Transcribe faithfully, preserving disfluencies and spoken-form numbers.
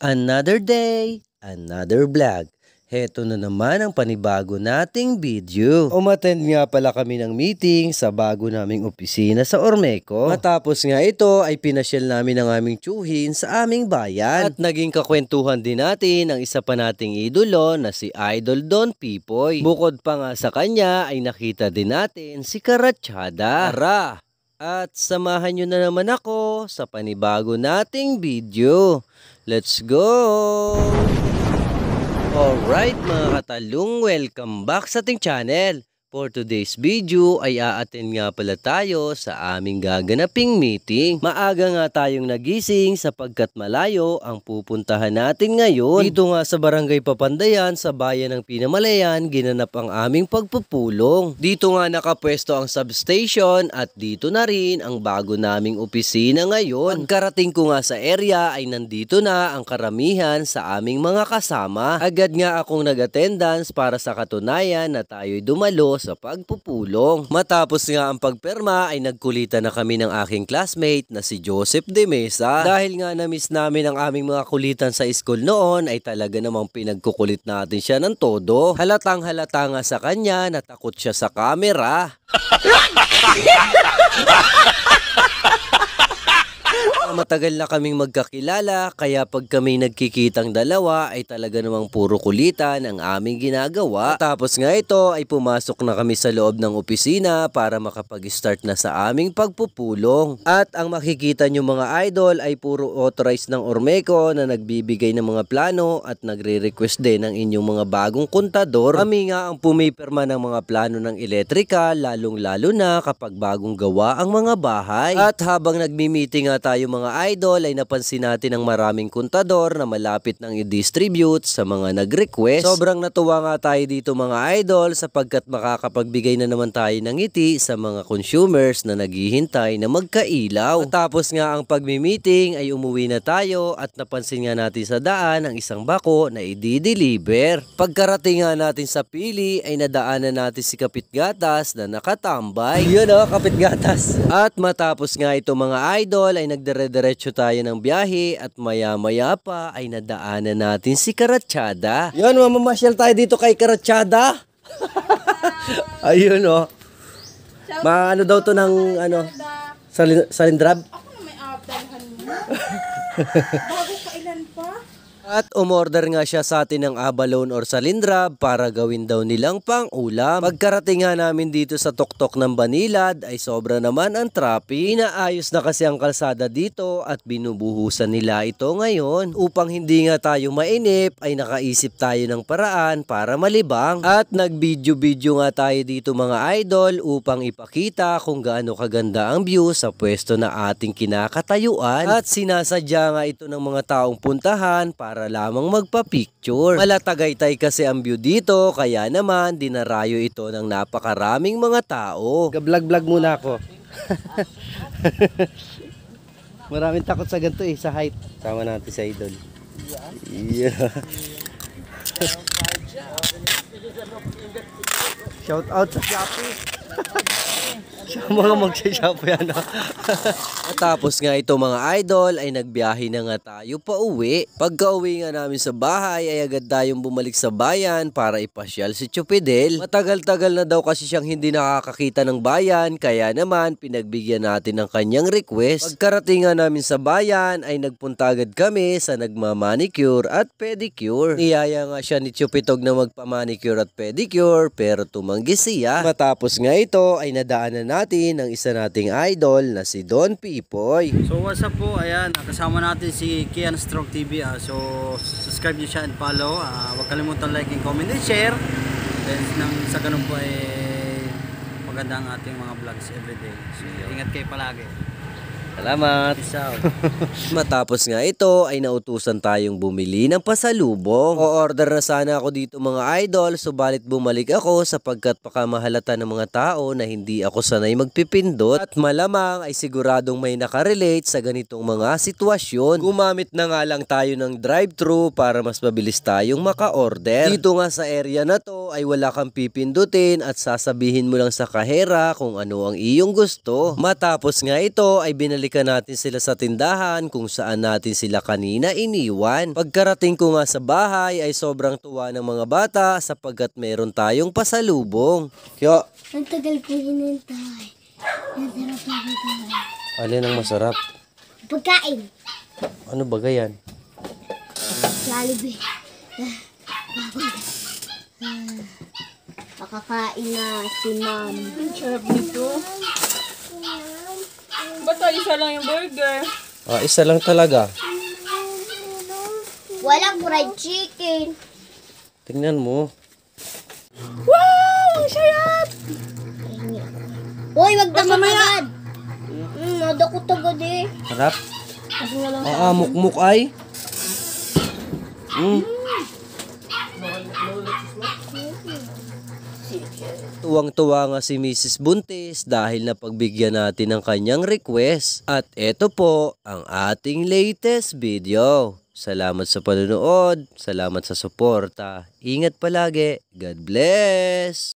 Another day, another vlog. Heto na naman ang panibago nating video. Umattend nga pala kami ng meeting sa bago naming opisina sa Ormeco. Matapos nga ito ay pinasyal namin ang aming tsuhin sa aming bayan. At naging kakwentuhan din natin ang isa pa nating idolo na si Idol Don Pipoy. Bukod pa nga sa kanya ay nakita din natin si Karatsyada. Tara! At samahan nyo na naman ako sa panibago nating video. Let's go! Alright mga katalong, welcome back sa ating channel. For today's video ay a-attend nga pala tayo sa aming gaganaping meeting. Maaga nga tayong nagising sapagkat malayo ang pupuntahan natin ngayon. Dito nga sa Barangay Papandayan sa bayan ng Pinamalayan, ginanap ang aming pagpupulong. Dito nga nakapwesto ang substation at dito na rin ang bago naming opisina ngayon. Pagkarating ko nga sa area ay nandito na ang karamihan sa aming mga kasama. Agad nga akong nag-attendance para sa katunayan na tayo'y dumalo sa pagpupulong. Matapos nga ang pagperma ay nagkulitan na kami ng aking classmate na si Joseph de Mesa. Dahil nga na-miss namin ang aming mga kulitan sa school noon ay talaga namang pinagkukulit natin siya ng todo. Halatang halata nga sa kanya na takot siya sa camera. Matagal na kaming magkakilala kaya pag kami nagkikitang dalawa ay talaga namang puro kulitan ang aming ginagawa. Tapos nga ito ay pumasok na kami sa loob ng opisina para makapag-start na sa aming pagpupulong. At ang makikita nyo mga idol ay puro authorized ng Ormeco na nagbibigay ng mga plano at nagre-request din ng inyong mga bagong kontador. Kami nga ang pumipirma ng mga plano ng elektrika, lalong lalo na kapag bagong gawa ang mga bahay. At habang nagmi-meeting nga tayo mga idol ay napansin natin ang maraming kontador na malapit nang i-distribute sa mga nag-request. Sobrang natuwa nga tayo dito mga idol sapagkat makakapagbigay na naman tayo ng ngiti sa mga consumers na naghihintay na magkailaw. Tapos nga ang pagmi-meeting ay umuwi na tayo at napansin nga natin sa daan ang isang bako na i-deliver. Pagkarating nga natin sa pili ay nadaanan natin si Kapit Gatas na nakatambay. Yun o, Kapit Gatas. At matapos nga ito mga idol ay nagdire-diretso tayo ng biyahe at maya-maya pa ay nadaanan natin si Karatsyada. Yun, mamamasyal tayo dito kay Karatsyada. Ayun o. Maano daw to ng ano, salin salindrab? Ako na may abdalhan mo. Bago kailan pa? At umorder nga siya sa atin ng abalone or salindrab para gawin daw nilang pang-ulam. Pagkarating nga namin dito sa tuktok ng Banilad ay sobra naman ang traffic. Inaayos na kasi ang kalsada dito at binubuhusan nila ito ngayon. Upang hindi nga tayo mainip ay nakaisip tayo ng paraan para malibang. At nag-video-video nga tayo dito mga idol upang ipakita kung gaano kaganda ang view sa pwesto na ating kinakatayuan. At sinasadya nga ito ng mga taong puntahan para para lamang magpa-picture. Malatagaytay kasi ang view dito, kaya naman dinarayo ito ng napakaraming mga tao. Ga-vlog-vlog muna ako. Maraming takot sa ganito eh, sa height. Sama natin sa idol. Yeah. Shout out sa Shopee. Siya mga magsya-shopee yan. Tapos nga ito mga idol ay nagbiyahe na nga tayo pa uwi. Pagka uwi nga namin sa bahay ay agad tayong bumalik sa bayan para ipasyal si Chupidel. Matagal-tagal na daw kasi siyang hindi nakakakita ng bayan kaya naman pinagbigyan natin ng kanyang request. Pagkarating nga namin sa bayan ay nagpunta agad kami sa nagmamanicure at pedicure. Niyaya nga siya ni Chupitog na magpamanicure at pedicure pero tumanggi siya. Matapos nga ito ay nadaanan natin natin ang isa nating idol na si Don Pipoy. So what's up po, ayan, kasama natin si Kian Stroke T V. uh, So subscribe nyo siya and follow. uh, Huwag kalimutan like and comment and share. Then nang sa ganun po ay maganda ang ating mga vlogs everyday. So ingat kayo palagi. Salamat. Peace out. Matapos nga ito ay nautusan tayong bumili ng pasalubong. O-order na sana ako dito mga idol, subalit bumalik ako sapagkat pakamahalata ng mga tao na hindi ako sanay magpipindot. At malamang ay siguradong may nakarelate sa ganitong mga sitwasyon. Gumamit na nga lang tayo ng drive-thru para mas mabilis tayong maka-order. Dito nga sa area na to ay wala kang pipindutin at sasabihin mo lang sa kahera kung ano ang iyong gusto. Matapos nga ito ay binalik binalikan natin sila sa tindahan kung saan natin sila kanina iniwan. Pagkarating ko nga sa bahay ay sobrang tuwa ng mga bata sapagkat meron tayong pasalubong. Kaya, Ang tagal ko hinintay. Ang sarap na pagkain. alin ang masarap? Pagkain. Ano ba yan? Jollibee. Makakain na si ma'am. Ang sarap nito. Ba't ay isa lang yung burger? Ah, isa lang talaga. Walang fried chicken. Tingnan mo. Wow! Ang sarap! Hoy, wag na agad. Mm, nadakot agad eh. Sarap. Kasi nga lang. Ah, mukmuk ay. Mm. Tuwang-tuwa nga si Missus Buntis dahil napagbigyan natin ng kanyang request. At eto po ang ating latest video. Salamat sa panonood, salamat sa suporta. Ingat palagi. God bless!